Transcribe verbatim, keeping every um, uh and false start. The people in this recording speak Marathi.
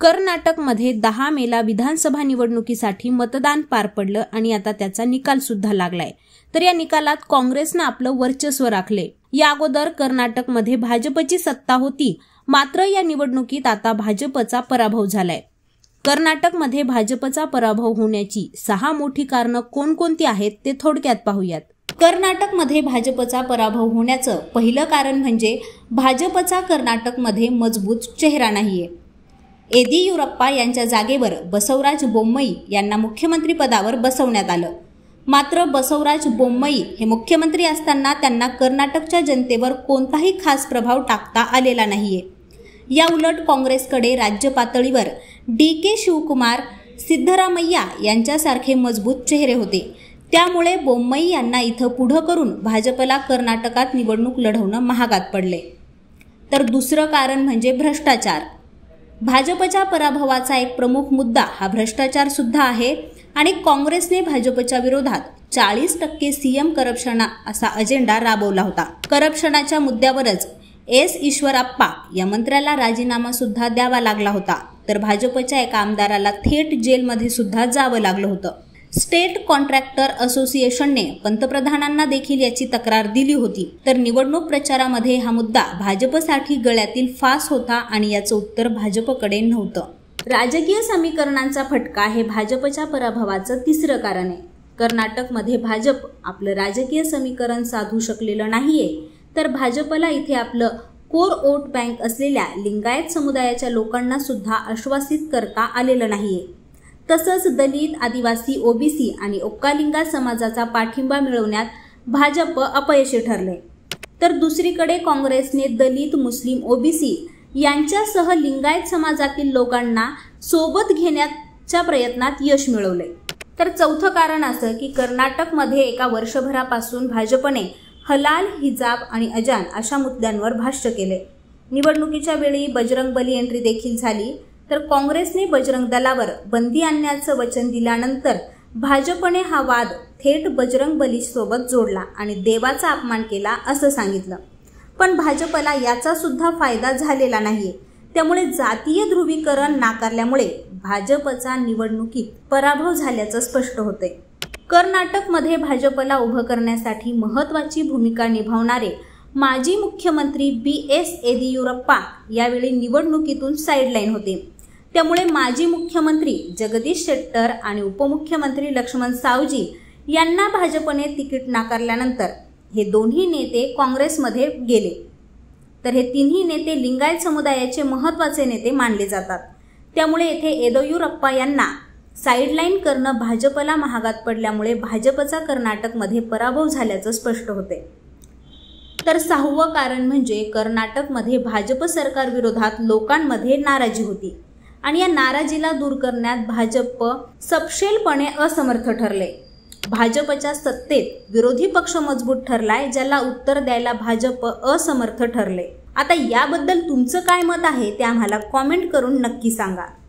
कर्नाटकमध्ये दहा मेला विधानसभा निवडणुकीसाठी मतदान पार पडलं आणि आता त्याचा निकाल सुद्धा लागलाय। तर या निकालात काँग्रेसनं आपलं वर्चस्व राखले। या अगोदर कर्नाटकमध्ये भाजपची सत्ता होती, मात्र या निवडणुकीत आता भाजपचा पराभव झालाय। कर्नाटकमध्ये भाजपचा पराभव होण्याची सहा मोठी कारणं कोणकोणती आहेत ते थोडक्यात पाहूयात। कर्नाटकमध्ये भाजपचा पराभव होण्याचं पहिलं कारण म्हणजे भाजपचा कर्नाटकमध्ये मजबूत चेहरा नाहीये। येदियुरप्पा यांच्या जागेवर बसवराज बोम्मई यांना मुख्यमंत्री पदावर बसवण्यात आलं, मात्र बसवराज बोम्मई हे मुख्यमंत्री असताना त्यांना कर्नाटकच्या जनतेवर कोणताही खास प्रभाव टाकता आलेला नाहीये। या उलट काँग्रेसकडे राज्य पातळीवर डी के शिवकुमार, सिद्धरामय्या यांच्यासारखे मजबूत चेहरे होते, त्यामुळे बोम्मई यांना इथं पुढं करून भाजपला कर्नाटकात निवडणूक लढवणं महागात पडले। तर दुसरं कारण म्हणजे भ्रष्टाचार। भाजपच्या पराभवाचा एक प्रमुख मुद्दा हा भ्रष्टाचार सुद्धा आहे आणि काँग्रेसने भाजपच्या विरोधात चाळीस टक्के सीएम करप्शन असा अजेंडा राबवला होता। करप्शनाच्या मुद्द्यावरच एस ईश्वरप्पा या मंत्र्याला राजीनामा सुद्धा द्यावा लागला होता, तर भाजपच्या एका आमदाराला थेट जेलमध्ये सुद्धा जावं लागलं होतं। स्टेट कॉन्ट्रॅक्टर असोसिएशनने पंतप्रधानांना देखील याची तक्रार दिली होती, तर निवडणूक प्रचारामध्ये हा मुद्दा भाजपसाठी गळ्यातील फास होता आणि याचं उत्तर भाजपकडे नव्हतं। राजकीय समीकरणांचा फटका हे भाजपच्या पराभवाचं तिसरं कारण आहे। कर्नाटकमध्ये भाजप आपलं राजकीय समीकरण साधू शकलेलं नाहीये, तर भाजपला इथे आपलं कोर वोट बँक असलेल्या लिंगायत समुदायाच्या लोकांना सुद्धा आश्वासित करता आलेलं नाहीये। तसंच दलित, आदिवासी, ओबीसी आणि ओक्कालिंगा समाजाचा पाठिंबा मिळवण्यात भाजप अपयशी ठरले। तर दुसरीकडे काँग्रेसने दलित, मुस्लिम, ओबीसी यांच्यासह लिंगायत समाजातील लोकांना सोबत घेण्याच्या प्रयत्नात यश मिळवले। तर चौथं कारण असं की कर्नाटकमध्ये एका वर्षभरापासून भाजपने हलाल, हिजाब आणि अजान अशा मुद्द्यांवर भाष्य केले। निवडणुकीच्या वेळी बजरंगबली एंट्री देखील झाली, तर काँग्रेसने बजरंग दलावर बंदी आणण्याचं वचन दिल्यानंतर भाजपने हा वाद थेट बजरंगबली सोबत जोडला आणि देवाचा अपमान केला असं सांगितलं। पण भाजपला याचा सुद्धा फायदा झालेला नाहीये, त्यामुळे जातीय ध्रुवीकरण नाकारल्यामुळे भाजपचा निवडणुकीत पराभव झाल्याचं स्पष्ट होतंय। कर्नाटकमध्ये भाजपला उभं करण्यासाठी महत्त्वाची भूमिका निभावणारे माजी मुख्यमंत्री बी एस येदियुरप्पा यावेळी निवडणुकीतून साईडलाईन होते, त्यामुळे माजी मुख्यमंत्री जगदीश शेट्टर आणि उपमुख्यमंत्री लक्ष्मण सावजी यांना भाजपने तिकीट नाकारल्यानंतर हे दोन्ही नेते काँग्रेसमध्ये गेले। तर हे तिन्ही नेते लिंगायत समुदायाचे महत्त्वाचे नेते मानले जातात, त्यामुळे येथे येदियुरप्पा यांना साईडलाईन करणं भाजपला महागात पडल्यामुळे भाजपचा कर्नाटकमध्ये पराभव झाल्याचं स्पष्ट होते। तर सहावं कारण म्हणजे कर्नाटकमध्ये भाजप सरकार विरोधात लोकांमध्ये नाराजी होती आणि या नाराजीला दूर करण्यात भाजप सपशेलपणे असमर्थ ठरले। भाजपच्या सत्तेत विरोधी पक्ष मजबूत ठरलाय, ज्याला उत्तर द्यायला भाजप असमर्थ ठरले। आता याबद्दल तुमचं काय मत आहे ते आम्हाला कॉमेंट करून नक्की सांगा।